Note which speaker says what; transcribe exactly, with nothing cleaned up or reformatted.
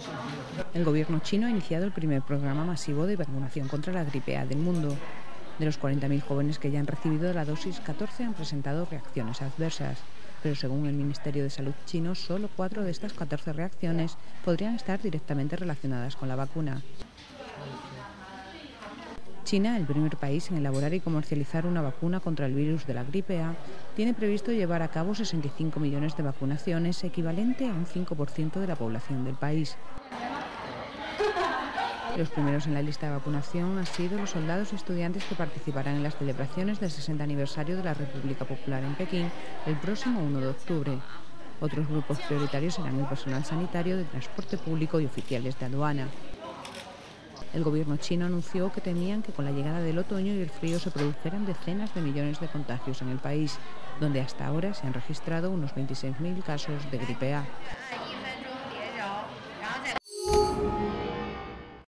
Speaker 1: El gobierno chino ha iniciado el primer programa masivo de vacunación contra la gripe A del mundo. De los cuarenta mil jóvenes que ya han recibido la dosis, catorce han presentado reacciones adversas. Pero según el Ministerio de Salud chino, solo cuatro de estas catorce reacciones podrían estar directamente relacionadas con la vacuna. China, el primer país en elaborar y comercializar una vacuna contra el virus de la gripe A, tiene previsto llevar a cabo sesenta y cinco millones de vacunaciones, equivalente a un cinco por ciento de la población del país. Los primeros en la lista de vacunación han sido los soldados y estudiantes que participarán en las celebraciones del sesenta aniversario de la República Popular en Pekín el próximo uno de octubre. Otros grupos prioritarios serán el personal sanitario, de transporte público y oficiales de aduana. El gobierno chino anunció que temían que con la llegada del otoño y el frío se produjeran decenas de millones de contagios en el país, donde hasta ahora se han registrado unos veintiséis mil casos de gripe A.